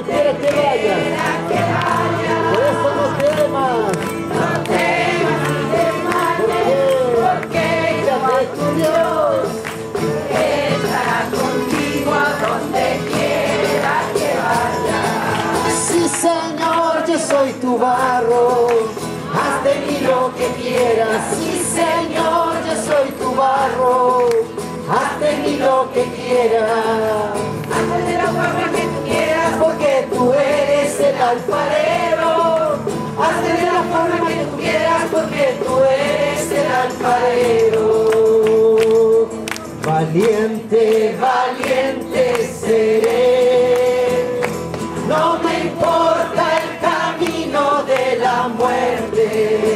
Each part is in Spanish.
quiera que vayas. Por eso no temas. Porque fíjate tu Dios estará contigo a donde quiera que vayas. Sí, Señor, yo soy tu barro, haz de mí lo que quieras. Sí, Señor, yo soy tu barro, haz de mí lo que quieras. Hazme de la forma que tú quieras, Porque tú eres el alfarero, hazme de la forma que tú quieras, porque tú eres el alfarero. Valiente, valiente seré, no me importa el camino de la muerte.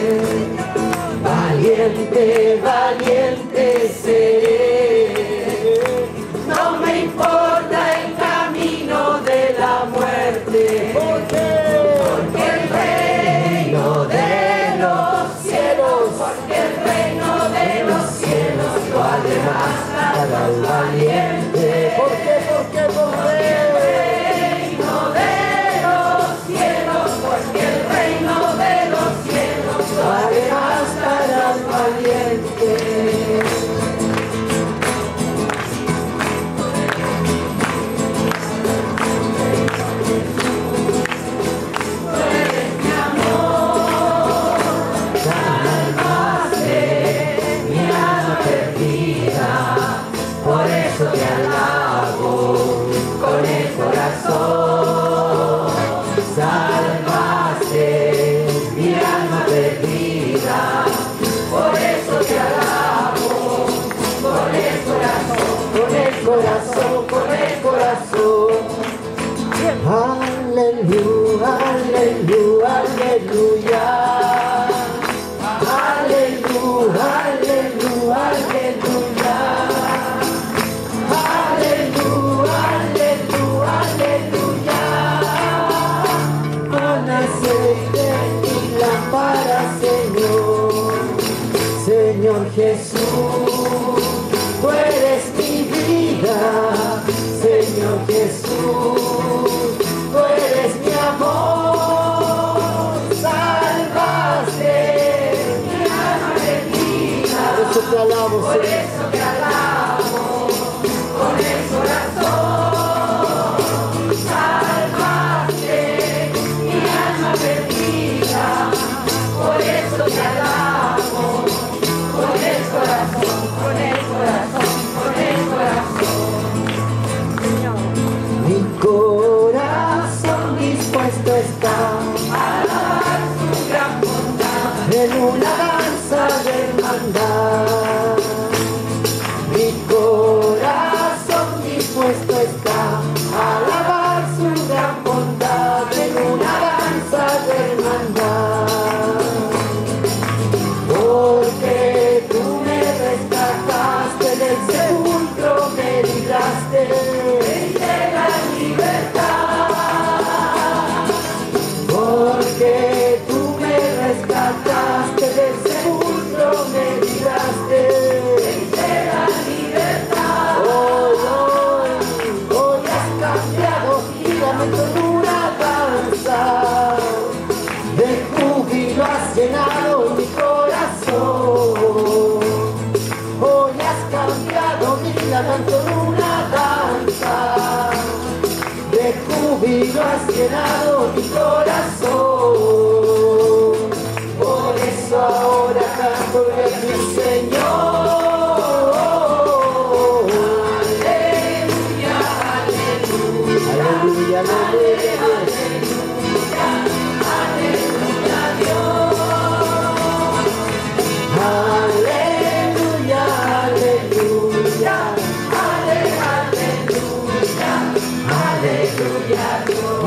Valiente, valiente seré, no me importa el camino de la muerte. Porque el reino de los cielos, porque el reino de los cielos vale más para el valiente. ¿Por qué? Porque el reino de los cielos, porque el reino de los cielos vale más para el valiente. Por eso te alabo con el corazón. Salvaste mi alma perdida. Por eso te alabo con el corazón, con el corazón, con el corazón. Aleluya, aleluya, aleluya. Aleluya, aleluya, aleluya. Aleluya, aleluya, aleluya. Con aceite y lámpara, Señor. Señor Jesús, tú eres mi vida. Señor Jesús, tú eres mi amor. Salvaste mi alma perdida. Por eso te alabo, Señor. Por eso te alabo con el corazón. Salvaste mi alma perdida. Por eso te alabo con el corazón, con el corazón, con el corazón. Mi corazón dispuesto está a alabar su gran bondad en una danza de hermandad. Mi corazón dispuesto está a alabar su gran bondad en una danza de hermandad. Porque tú me rescataste del sepulcro, me libraste de la libertad. Porque tú me rescataste del sepulcro, me libraste de la libertad. Hoy has cambiado mi lamento en una danza. De júbilo has llenado mi corazón. Hoy has cambiado mi lamento en una danza. De júbilo has llenado mi corazón. Por eso ahora canto a mi Señor. Aleluya, aleluya, aleluya, aleluya. Aleluya, Dios. Aleluya, aleluya, aleluya, aleluya, Dios.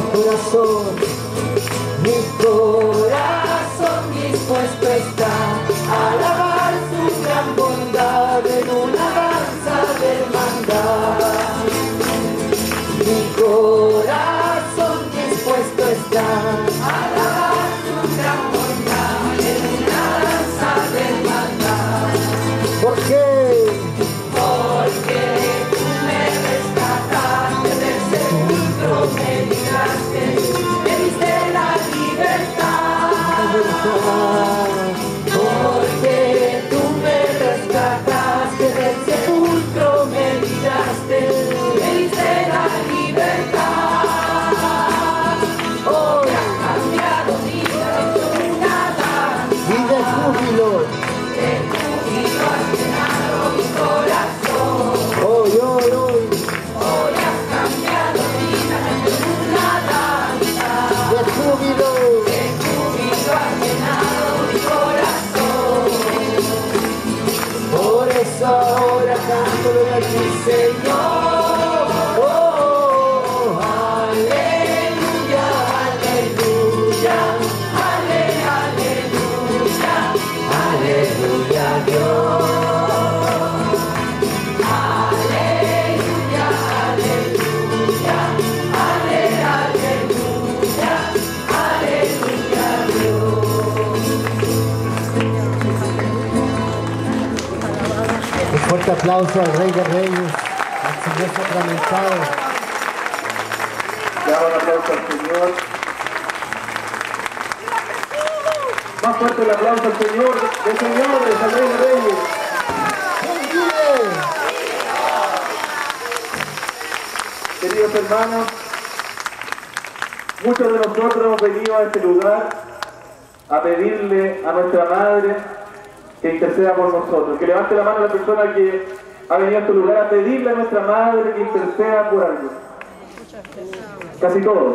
Mi corazón dispuesto está a alabar su gran bondad en una danza de hermandad. Mi corazón dispuesto está a alabar su gran bondad en una danza de hermandad. ¿Por qué? Porque tú me rescataste del sepulcro, me libraste aplauso al Rey de Reyes, al Señor sacramentado. Damos un aplauso al Señor. Más fuerte el aplauso al Señor, de señores, al Rey de Reyes. Queridos hermanos, muchos de nosotros hemos venido a este lugar a pedirle a nuestra Madre que interceda por nosotros. Que levante la mano la persona que ha venido a este lugar a pedirle a nuestra Madre que interceda por algo. Casi todos.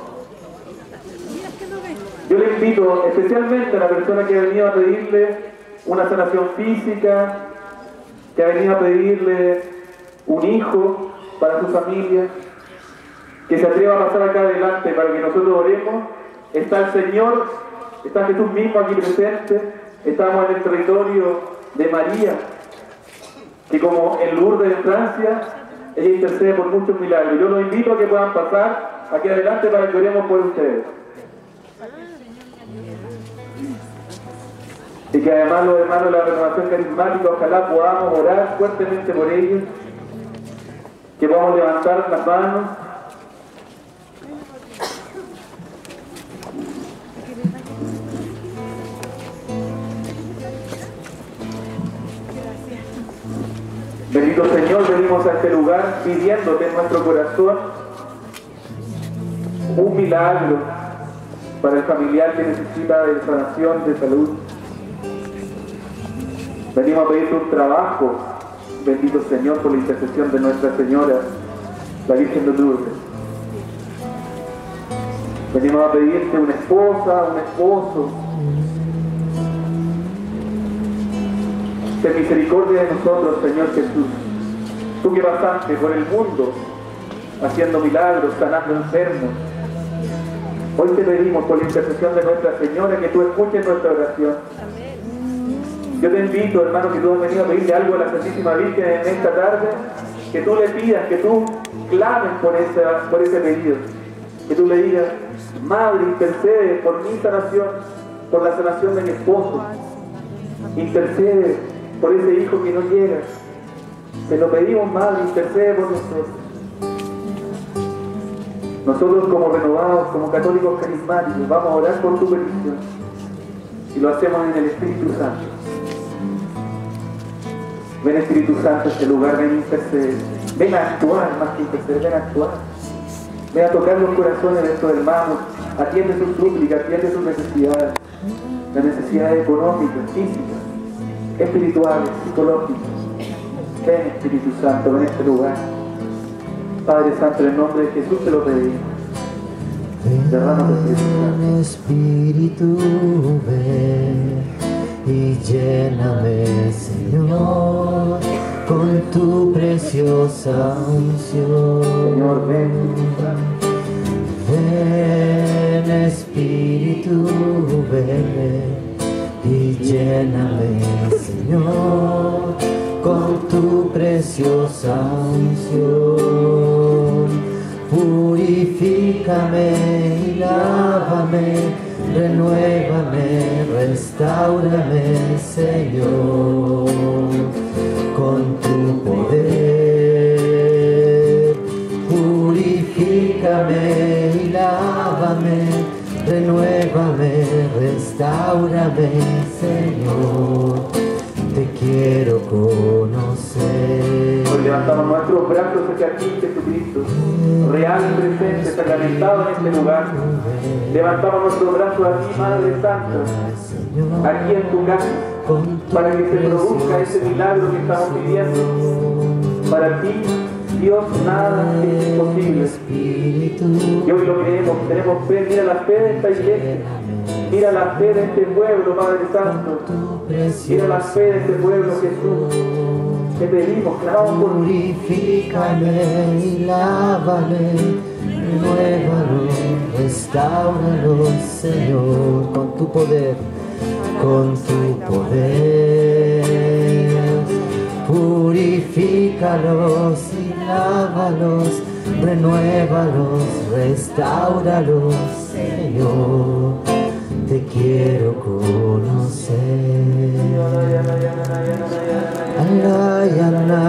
Yo le invito especialmente a la persona que ha venido a pedirle una sanación física, que ha venido a pedirle un hijo para su familia, que se atreva a pasar acá adelante para que nosotros oremos. Está el Señor, está Jesús mismo aquí presente. Estamos en el territorio de María, que como en Lourdes de Francia, ella intercede por muchos milagros. Yo los invito a que puedan pasar aquí adelante para que oremos por ustedes. Y que además los hermanos de la renovación carismática, ojalá podamos orar fuertemente por ellos, que podamos levantar las manos. Bendito Señor, venimos a este lugar pidiéndote en nuestro corazón un milagro para el familiar que necesita de sanación, de salud. Venimos a pedirte un trabajo, bendito Señor, por la intercesión de Nuestra Señora, la Virgen de Lourdes. Venimos a pedirte una esposa, un esposo. Ten misericordia de nosotros, Señor Jesús. Tú que pasaste por el mundo haciendo milagros, sanando enfermos. Hoy te pedimos por la intercesión de Nuestra Señora que tú escuches nuestra oración. Yo te invito, hermano, que tú has venido a pedirle algo a la Santísima Virgen en esta tarde, que tú le pidas, que tú clames por ese pedido. Que tú le digas, Madre, intercede por mi sanación, por la sanación de mi esposo. Intercede por ese hijo que no llega. Te lo pedimos, Madre, intercede por nosotros. Nosotros como renovados, como católicos carismáticos, vamos a orar por tu petición. Y lo hacemos en el Espíritu Santo. Ven Espíritu Santo a este lugar, ven a interceder. Ven a actuar, más que interceder, ven a actuar. Ven a tocar los corazones de estos hermanos. Atiende sus súplicas, atiende sus necesidades. Las necesidades económicas, físicas, espirituales, psicológicas. Ven Espíritu Santo, ven a este lugar. Padre Santo, en el nombre de Jesús te lo pedimos. Derrámate, Espíritu, ven y lléname, Señor, con tu preciosa unción. Señor, ven. Ven, Espíritu, ven y lléname, Señor, con tu preciosa unción. Purifícame y lávame, renuévame, restáurame, Señor, con tu poder. Purifícame y lávame, renuévame, restáurame, Señor. Te quiero conocer. Hoy levantamos nuestros brazos hacia ti, Jesucristo, real y presente, sacramentado en este lugar. Levantamos nuestros brazos a ti, Madre Santa, aquí en tu casa, para que se produzca ese milagro que estamos pidiendo. Para ti, Dios, nada es imposible. Y hoy lo creemos, tenemos fe. Mira la fe de esta iglesia. Mira la fe de este pueblo, Padre Santo. Mira la fe de este pueblo, Jesús. Te pedimos, clamamos por ti. Purifícame y lávame, renuévalo, restáuralo, Señor, con tu poder, con tu poder. Purifícalos y lávalos, renuévalos, restáuralos, Señor. Te quiero conocer. Alay, alay,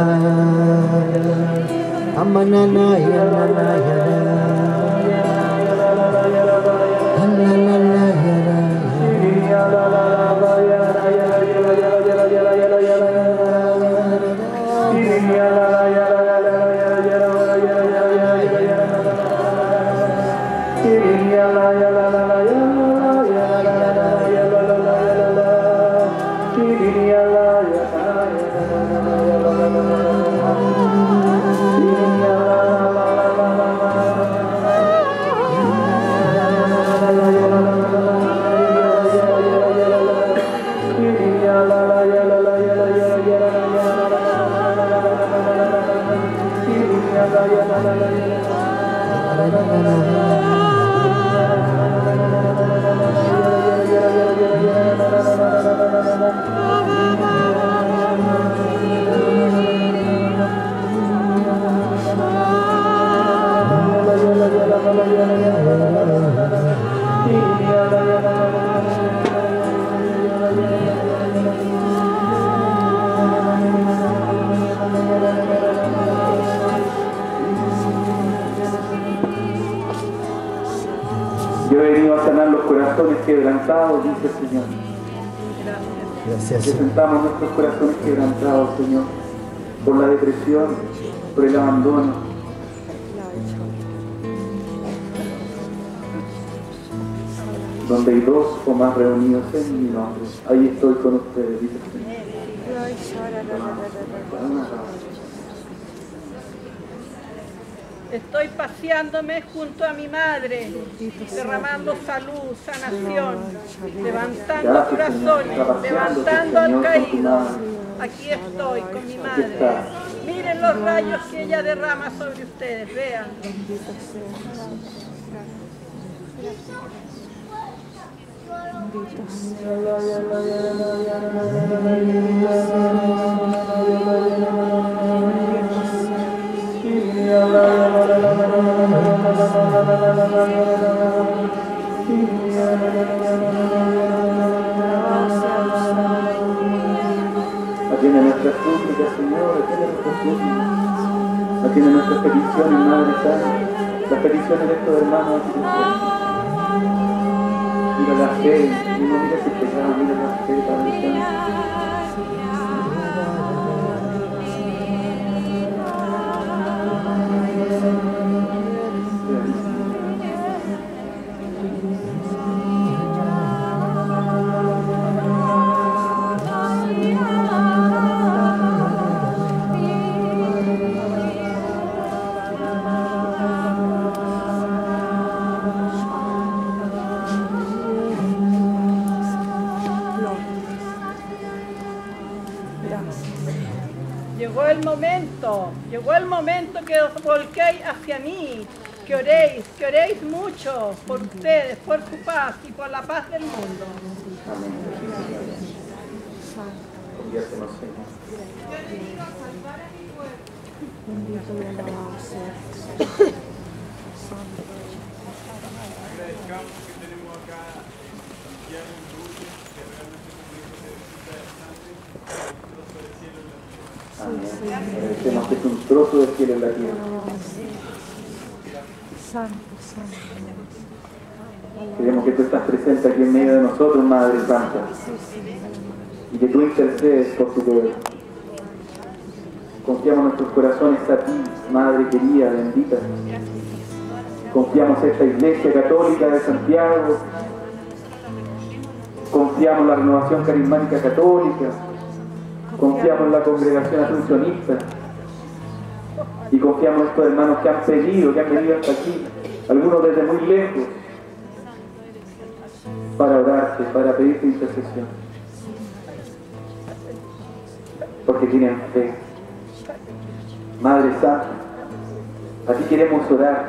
Yo he venido a sanar los corazones quebrantados, dice el Señor. Gracias. Presentamos nuestros corazones quebrantados, Señor, por la depresión, por el abandono. Donde hay dos o más reunidos en mi nombre, ahí estoy con ustedes, dice el Señor. Estoy paseándome junto a mi madre, derramando salud, sanación, levantando corazones, levantando al caído. Aquí estoy con mi madre. Miren los rayos que ella derrama sobre ustedes, vean. Atiende nuestras súplicas, Señor, atiende nuestras súplicas. Atiende nuestras peticiones, Madre Santa, las peticiones de estos hermanos. Mira la fe, mira su pecado, mira la fe, Padre Santo. Llegó el momento que os volquéis hacia mí, que oréis mucho por ustedes, por su paz y por la paz del mundo. Amén. Conviértenos, Señor. Bendito y alabado sea. Agradezcamos que tenemos acá ya un grupo que realmente como dijo César Santos, Agradecemos que es un trozo de cielo en la tierra. Santo, santo. Queremos que tú estás presente aquí en medio de nosotros, Madre Santa, y que tú intercedes por tu pueblo. Confiamos nuestros corazones a ti, Madre querida, bendita. Confiamos en esta Iglesia Católica de Santiago. Confiamos en la Renovación Carismática Católica. Confiamos en la Congregación Asuncionista. Y confiamos en estos hermanos que han venido hasta aquí, algunos desde muy lejos, para orarte, para pedirte intercesión. Porque tienen fe. Madre Santa, a ti queremos orar,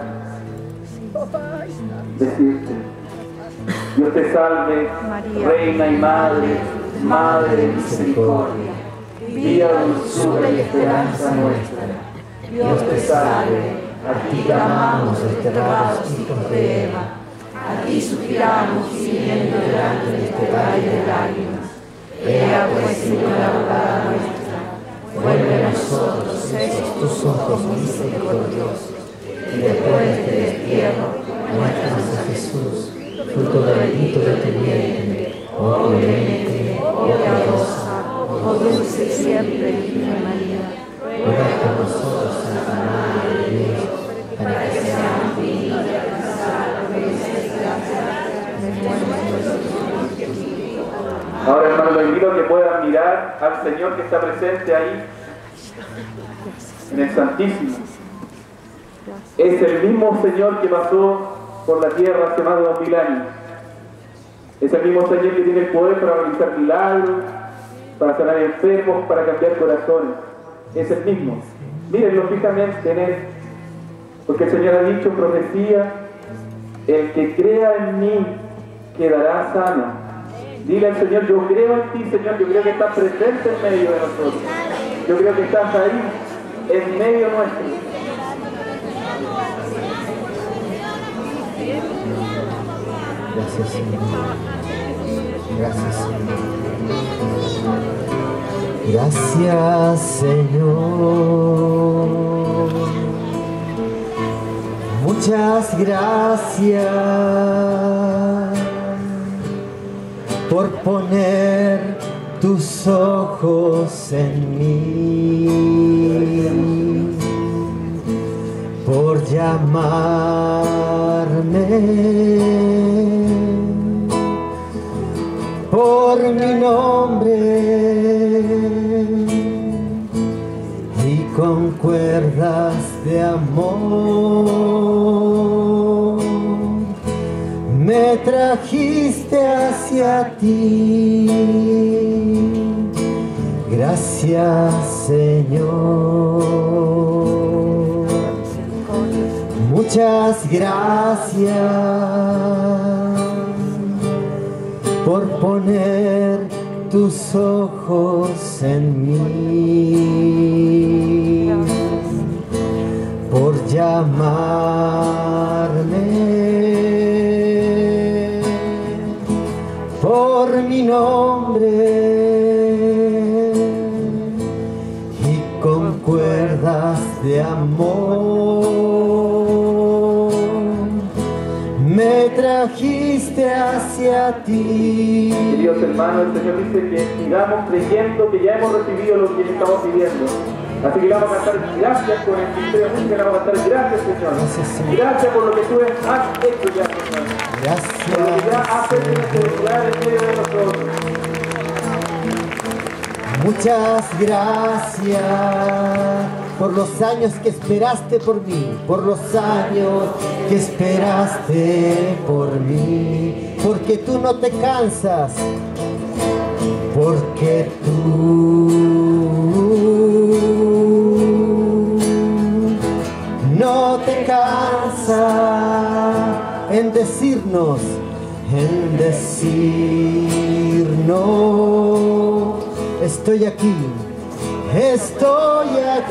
decirte, Dios te salve, María, Reina y Madre, Madre de misericordia, vida, dulzura y esperanza nuestra. Dios te salve, a ti clamamos desterrados hijos de Eva, a ti suspiramos gimiendo delante de este valle de lágrimas. Ea pues, Señora abogada nuestra, vuelve a nosotros esos tus ojos misericordiosos, y después del destierro, muéstranos a Jesús, fruto bendito de tu vientre, oh clemente, oh piadosa, oh dulce siempre Virgen María, ruega por nosotros, Santa Madre de Dios, para que seamos dignos de alcanzar la felicidad de Dios. Ahora, hermano, lo invito a que puedan mirar al Señor que está presente ahí, en el Santísimo. Es el mismo Señor que pasó por la tierra hace más de 2000 años. Es el mismo Señor que tiene el poder para realizar milagros, para sanar enfermos, para cambiar corazones. Es el mismo. Mírenlo fijamente en Él. Porque el Señor ha dicho, profecía, el que crea en mí quedará sano. Dile al Señor, yo creo en ti, Señor, yo creo que estás presente en medio de nosotros. Yo creo que estás ahí, en medio nuestro. Gracias, Señor. Gracias, Señor. Gracias, Señor. Muchas gracias por poner tus ojos en mí, por llamarme por mi nombre y con cuerdas de amor me trajiste hacia ti. Gracias, Señor. Muchas gracias por poner tus ojos en mí, por llamarme por mi nombre y con cuerdas de amor me trajiste hacia ti. Queridos hermanos, el Señor dice que sigamos creyendo que ya hemos recibido lo que le estamos pidiendo. Así que le vamos a cantar gracias con el Ministerio de Música, le vamos a cantar gracias, Señor. Gracias, Señor. Gracias por lo que tú has hecho ya, Señor. Gracias, Por lo que ya has hecho en este lugar en medio de nosotros. Muchas gracias por los años que esperaste por mí, por los años que esperaste por mí, porque tú no te cansas, porque tú no te cansas en decirnos, estoy aquí, estoy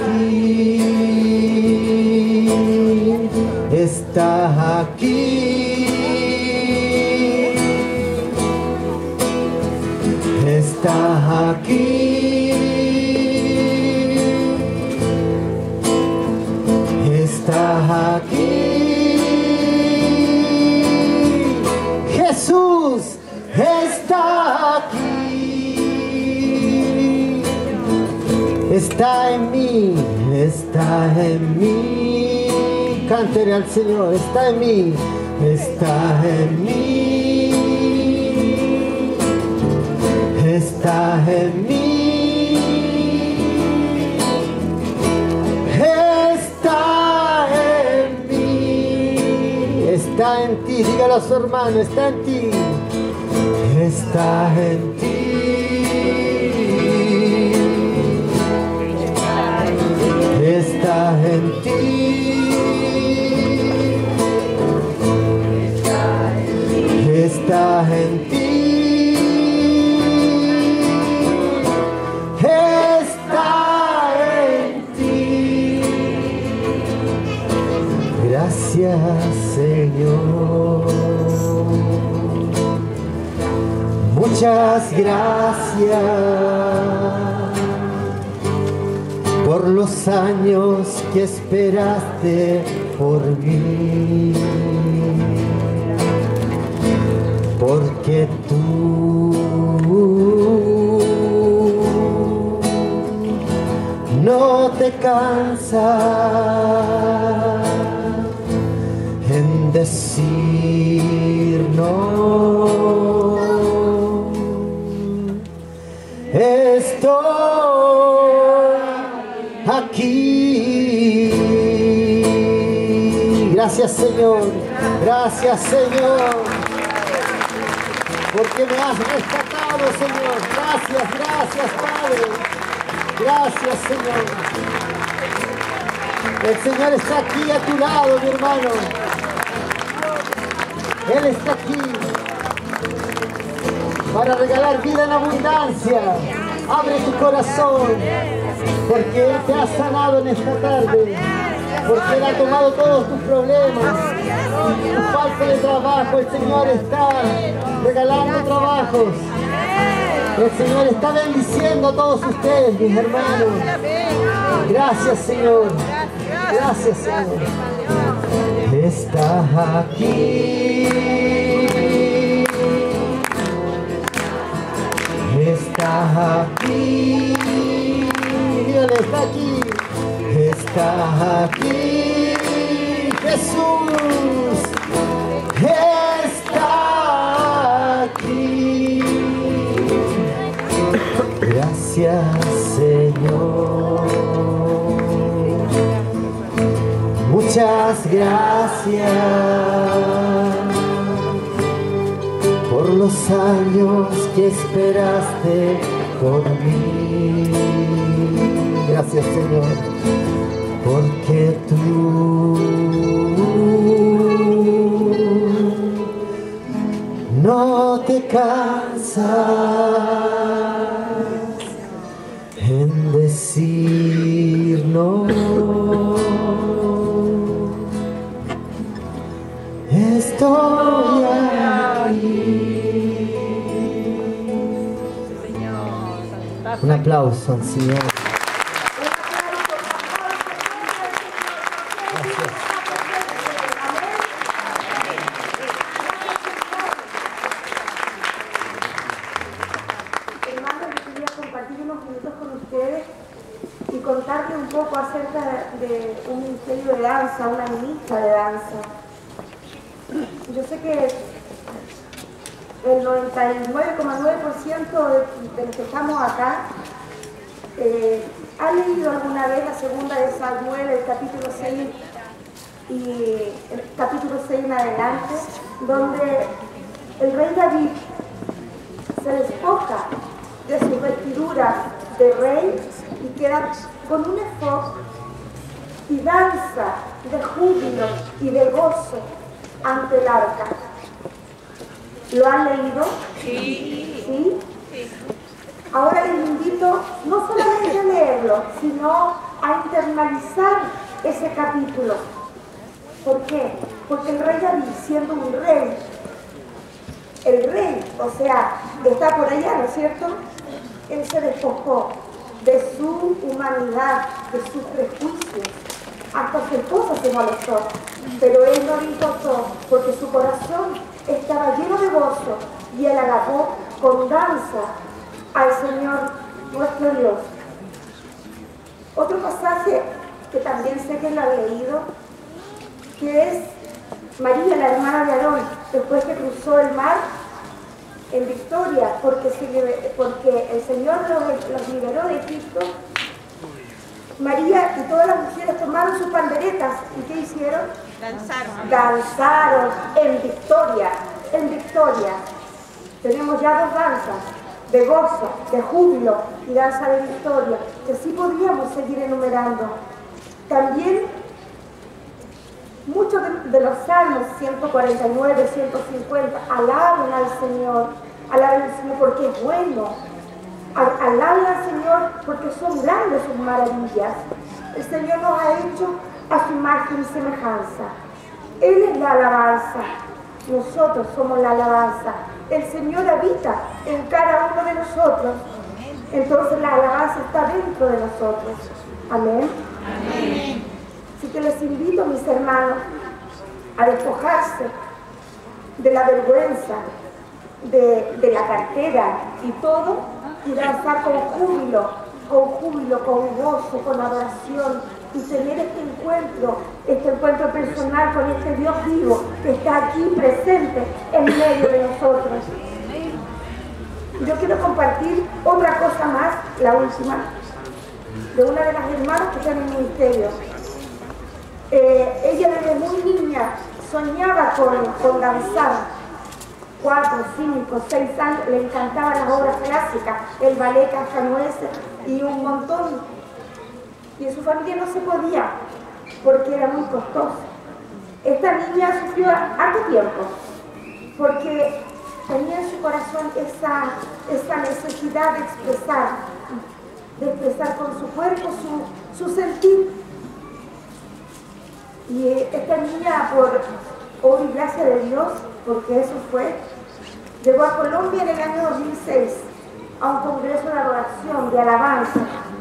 aquí, está aquí, está aquí, está aquí, Jesús está aquí. Está en mí, está en mí. Cántele al Señor, está en mí, está en mí, está en mí, está en mí, está en ti. Dígalo a su hermano, está en ti, está en ti. Está en ti, está en ti, está en ti. Gracias, Señor. Muchas gracias por los años que esperaste por mí, porque tú no te cansas en decir no. Estoy aquí. Gracias, Señor. Gracias, Señor, porque me has rescatado, Señor. Gracias, gracias, Padre. Gracias, Señor. El Señor está aquí a tu lado, mi hermano. Él está aquí para regalar vida en abundancia. Abre tu corazón, porque Él te ha sanado en esta tarde, porque Él ha tomado todos tus problemas, tu falta de trabajo. El Señor está regalando trabajos. El Señor está bendiciendo a todos ustedes, mis hermanos. Gracias, Señor. Gracias, Señor. Estás aquí. Estás aquí. Dígale, está aquí. Estás aquí. Jesús está aquí. Gracias, Señor. Muchas gracias por los años que esperaste por mí. Gracias, Señor, porque tú no te cansas en decir no. Estoy aquí. Un aplauso al Señor. Una ministra de danza. Yo sé que el 99,9% de los que estamos acá ha leído alguna vez la segunda de Samuel, el capítulo 6 y el capítulo 6 en adelante, donde el rey David se despoja de sus vestiduras de rey y queda con un efod y danza de júbilo y de gozo ante el arca. ¿Lo han leído? Sí. ¿Sí? Sí. Ahora les invito no solamente a leerlo, sino a internalizar ese capítulo. ¿Por qué? Porque el rey David, siendo un rey, el rey, o sea, está por allá, ¿no es cierto? Él se despojó de su humanidad, de sus prejuicios. Hasta su esposa se molestó, pero él no le importó, porque su corazón estaba lleno de gozo y él agarró con danza al Señor nuestro Dios. Otro pasaje que también sé que lo han leído, que es María, la hermana de Aarón, después que cruzó el mar en victoria, porque el Señor los liberó de Egipto. María y todas las mujeres tomaron sus panderetas. ¿Y qué hicieron? Danzaron. Danzaron en victoria. En victoria. Tenemos ya dos danzas, de gozo, de júbilo y danza de victoria, que sí podríamos seguir enumerando. También muchos de los salmos 149, 150 alaban al Señor porque es bueno. Alaben al Señor porque son grandes sus maravillas. El Señor nos ha hecho a su imagen y semejanza. Él es la alabanza. Nosotros somos la alabanza. El Señor habita en cada uno de nosotros. Entonces la alabanza está dentro de nosotros. Amén. Amén. Así que les invito, mis hermanos, a despojarse de la vergüenza, de la cartera y todo, y danzar con júbilo, con gozo, con adoración, y tener este encuentro personal con este Dios vivo que está aquí presente en medio de nosotros. Yo quiero compartir otra cosa más, la última, de una de las hermanas que está en el ministerio. Ella desde muy niña soñaba con danzar. 4, 5, 6 años, le encantaban las obras clásicas, el ballet cascanueces y un montón. Y en su familia no se podía, porque era muy costoso. Esta niña sufrió harto tiempo, porque tenía en su corazón esa necesidad de expresar con su cuerpo su sentir. Y esta niña, por obra y gracia de Dios, porque eso fue, llegó a Colombia en el año 2006 a un congreso de adoración, de alabanza,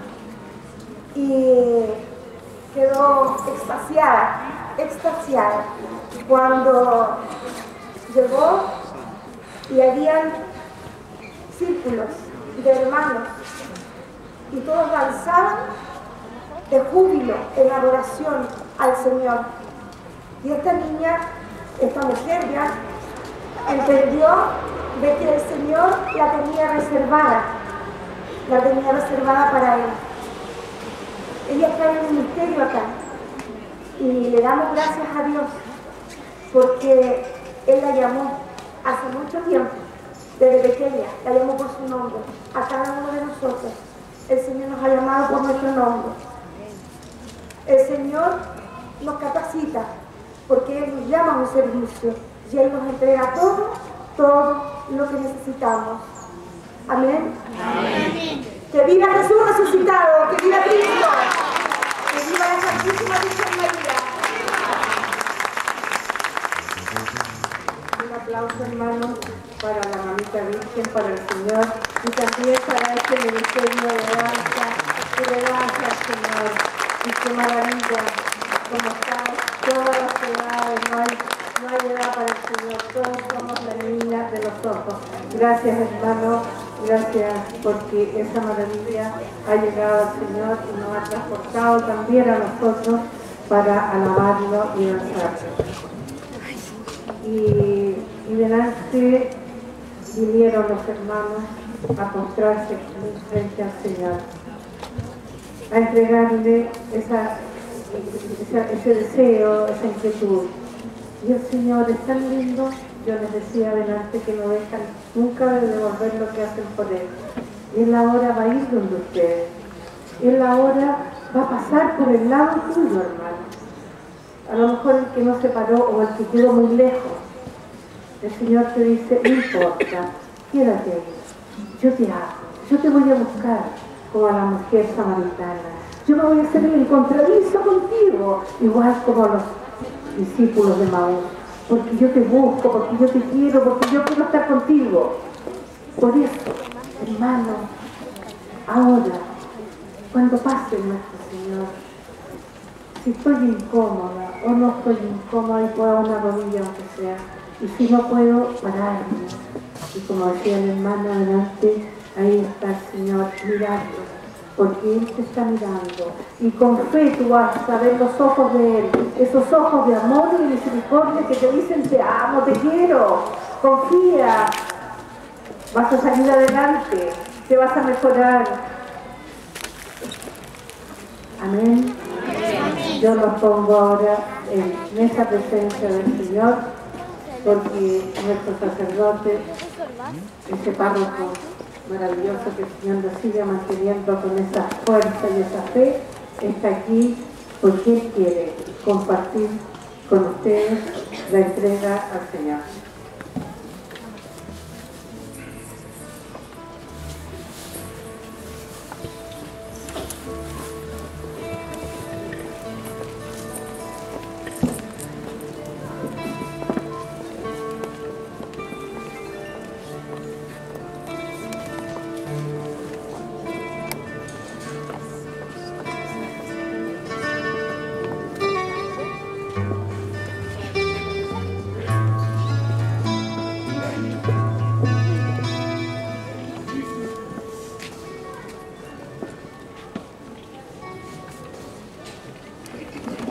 y quedó extasiada cuando llegó y habían círculos de hermanos y todos danzaban de júbilo en adoración al Señor. Y esta niña, esta mujer ya entendió de que el Señor la tenía reservada para él. Ella está en el ministerio acá y le damos gracias a Dios porque Él la llamó hace mucho tiempo, desde pequeña, la llamó por su nombre, a cada uno de nosotros. El Señor nos ha llamado por nuestro nombre. El Señor nos capacita porque Él nos llama a un servicio y Él nos entrega todo lo que necesitamos. Amén. Amén. Que viva Jesús resucitado, que viva Cristo, que viva la Santísima Virgen María. Un aplauso, hermanos, para la mamita Virgen, para el Señor y también para este ministerio de danza que le danza al Señor. Y qué maravilla, como están todas las edades, no hay edad para el Señor, todos somos la niña de los ojos. Gracias, hermano, gracias porque esa maravilla ha llegado al Señor y nos ha transportado también a nosotros para alabarlo y danzarlo. Y delante vinieron los hermanos a postrarse frente al Señor, a entregarle ese deseo, esa inquietud. Y el Señor es tan lindo, yo les decía adelante, que no dejan nunca de devolver lo que hacen por Él. Y Él ahora va a ir donde ustedes. Él ahora va a pasar por el lado tuyo, hermano. A lo mejor el que no se paró o el que quedó muy lejos. El Señor te dice, no importa, quédate ahí. Yo te amo, yo te voy a buscar como a la mujer samaritana. Yo me voy a hacer el encontradizo contigo, igual como los discípulos de Maús, porque yo te busco, porque yo te quiero, porque yo quiero estar contigo. Por eso, hermano, ahora, cuando pase nuestro Señor, si estoy incómoda o no estoy incómoda y puedo una rodilla aunque sea, y si no puedo, pararme. Y como decía el hermano adelante, ahí está el Señor mirando, porque Él te está mirando. Y con fe tú vas a ver los ojos de Él, esos ojos de amor y de misericordia que te dicen, te amo, te quiero, confía, vas a salir adelante, te vas a mejorar. Amén. Yo los pongo ahora en esa presencia del Señor, porque nuestro sacerdote, ese párroco maravilloso que el Señor nos sigue manteniendo con esa fuerza y esa fe, está aquí porque Él quiere compartir con ustedes la entrega al Señor.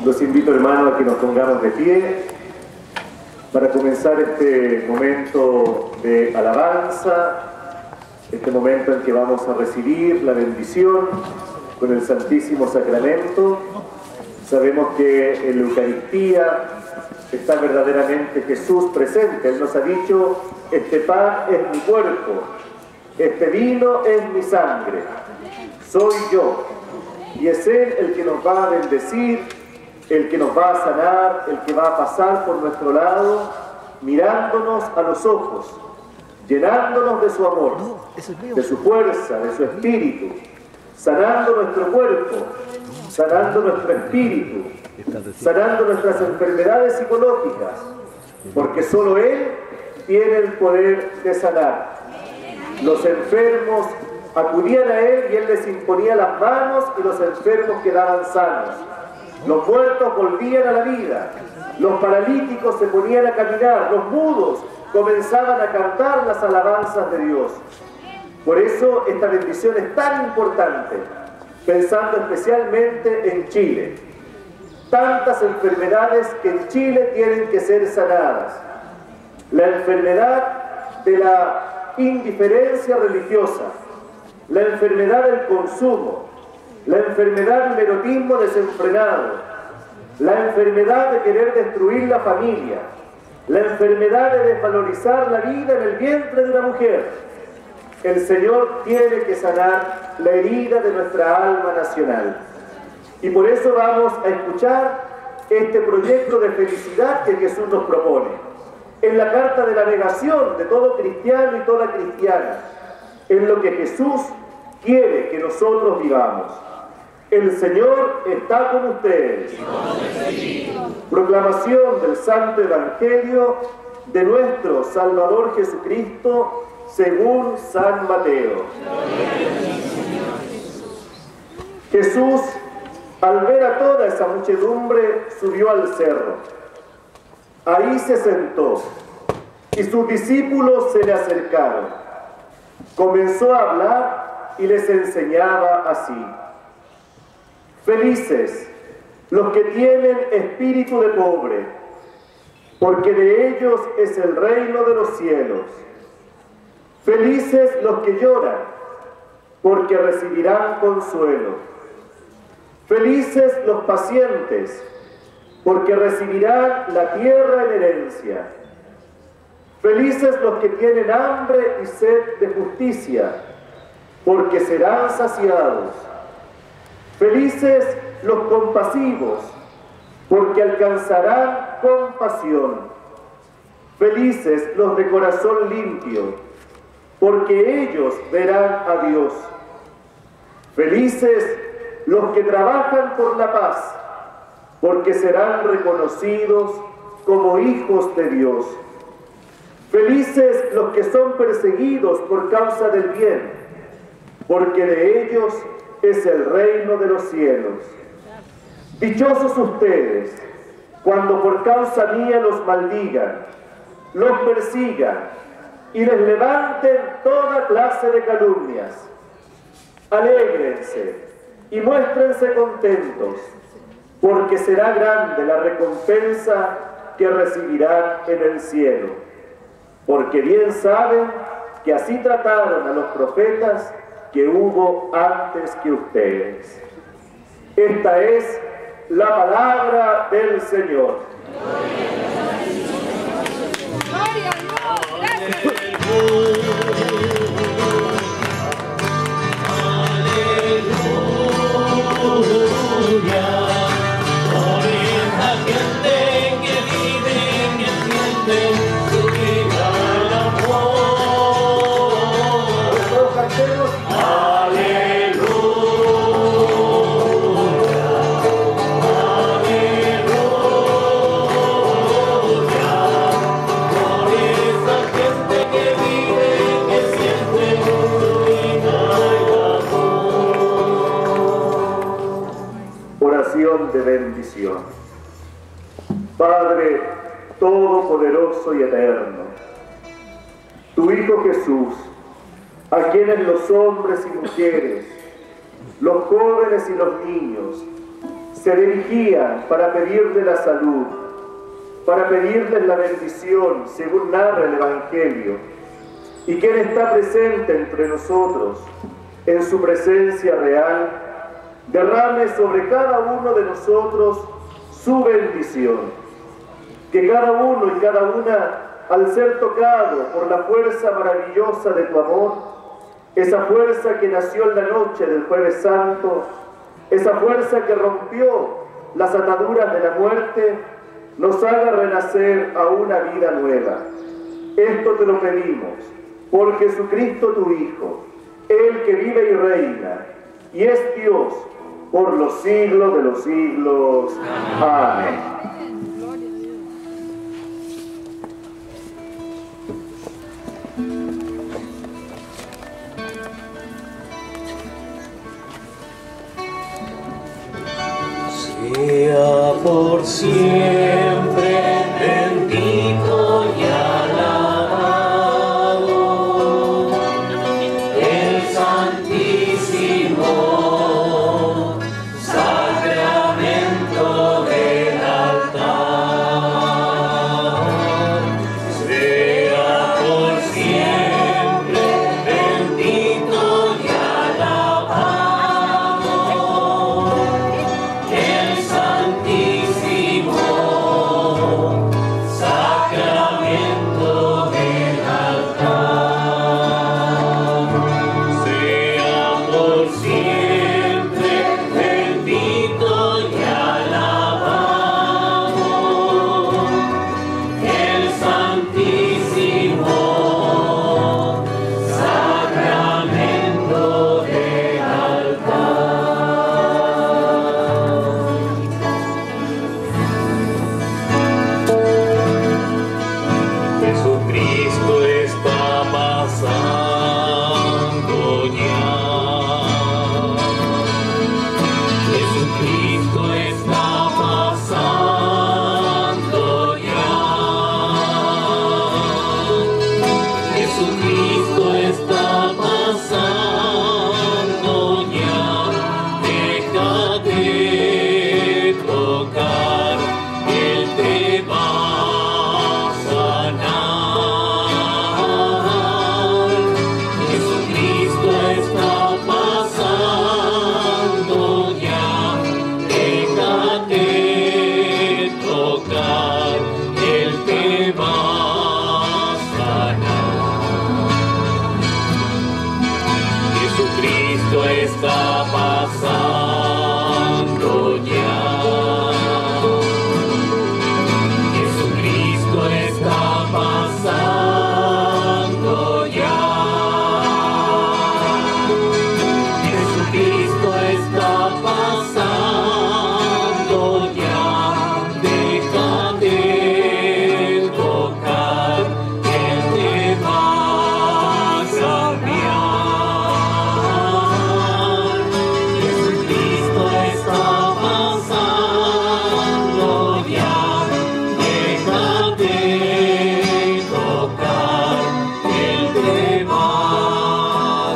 Los invito, hermanos, a que nos pongamos de pie para comenzar este momento de alabanza, este momento en que vamos a recibir la bendición con el Santísimo Sacramento. Sabemos que en la Eucaristía está verdaderamente Jesús presente. Él nos ha dicho: este pan es mi cuerpo, este vino es mi sangre, soy yo. Y es Él el que nos va a bendecir, el que nos va a sanar, el que va a pasar por nuestro lado, mirándonos a los ojos, llenándonos de su amor, de su fuerza, de su espíritu, sanando nuestro cuerpo, sanando nuestro espíritu, sanando nuestras enfermedades psicológicas, porque solo Él tiene el poder de sanar. Los enfermos acudían a Él y Él les imponía las manos y los enfermos quedaban sanos. Los muertos volvían a la vida, los paralíticos se ponían a caminar, los mudos comenzaban a cantar las alabanzas de Dios. Por eso esta bendición es tan importante, pensando especialmente en Chile. Tantas enfermedades que en Chile tienen que ser sanadas. La enfermedad de la indiferencia religiosa, la enfermedad del consumo, la enfermedad del erotismo desenfrenado, la enfermedad de querer destruir la familia, la enfermedad de desvalorizar la vida en el vientre de una mujer. El Señor tiene que sanar la herida de nuestra alma nacional. Y por eso vamos a escuchar este proyecto de felicidad que Jesús nos propone. En la carta de navegación de todo cristiano y toda cristiana, en lo que Jesús quiere que nosotros vivamos. El Señor está con ustedes. Proclamación del Santo Evangelio de nuestro Salvador Jesucristo según San Mateo. Jesús, al ver a toda esa muchedumbre, subió al cerro. Ahí se sentó y sus discípulos se le acercaron. Comenzó a hablar y les enseñaba así: felices los que tienen espíritu de pobre, porque de ellos es el reino de los cielos. Felices los que lloran, porque recibirán consuelo. Felices los pacientes, porque recibirán la tierra en herencia. Felices los que tienen hambre y sed de justicia, porque serán saciados. Felices los compasivos, porque alcanzarán compasión. Felices los de corazón limpio, porque ellos verán a Dios. Felices los que trabajan por la paz, porque serán reconocidos como hijos de Dios. Felices los que son perseguidos por causa del bien, porque de ellos es el reino de los cielos. Dichosos ustedes, cuando por causa mía los maldigan, los persigan y les levanten toda clase de calumnias. Alégrense y muéstrense contentos, porque será grande la recompensa que recibirán en el cielo. Porque bien saben que así trataron a los profetas que hubo antes que ustedes. Esta es la palabra del Señor. Gloria a Dios, gracias. De bendición. Padre todopoderoso y eterno, tu Hijo Jesús, a quienes los hombres y mujeres, los jóvenes y los niños, se dirigían para pedirle la salud, para pedirles la bendición, según narra el Evangelio, y quien está presente entre nosotros, en su presencia real, derrame sobre cada uno de nosotros su bendición. Que cada uno y cada una, al ser tocado por la fuerza maravillosa de tu amor, esa fuerza que nació en la noche del Jueves Santo, esa fuerza que rompió las ataduras de la muerte, nos haga renacer a una vida nueva. Esto te lo pedimos por Jesucristo tu Hijo, el que vive y reina, y es Dios por los siglos de los siglos. Amén. Sea por siempre bendito y alabado el santísimo sacramento del altar. Sea por siempre bendito y alabado el santísimo sacramento del altar. Sea por siempre bendito y alabado el santísimo sacramento del altar. Jesucristo está pasando ya. Jesucristo está pasando ya. Jesucristo está pasando ya. Déjate tocar, Él te va a sanar. Jesucristo está pasando ya. Déjate tocar, Él te va a sanar. Jesucristo está pasando ya. Jesucristo está pasando ya. Jesucristo está pasando ya. Déjate tocar, Él te va a cambiar. Jesucristo está pasando ya. Déjate tocar, Él te va a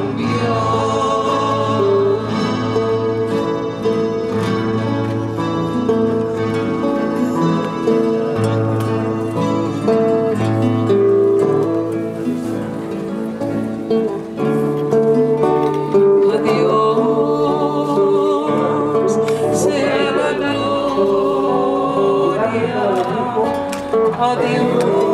Dios sea la gloria. A Dios